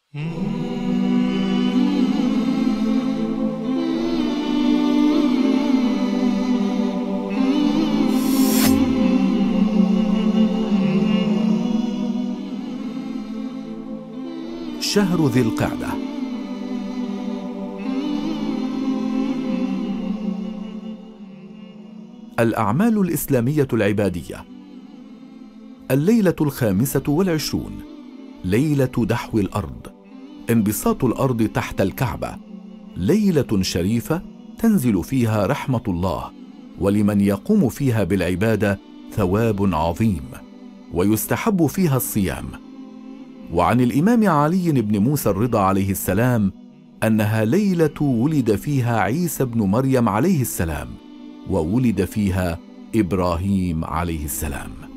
شهر ذي القعدة. الأعمال الإسلامية العبادية. الليلة 25، ليلة دحو الأرض، انبساط الأرض تحت الكعبة، ليلة شريفة تنزل فيها رحمة الله، ولمن يقوم فيها بالعبادة ثواب عظيم، ويستحب فيها الصيام. وعن الإمام علي بن موسى الرضا عليه السلام أنها ليلة ولد فيها عيسى بن مريم عليه السلام، وولد فيها إبراهيم عليه السلام.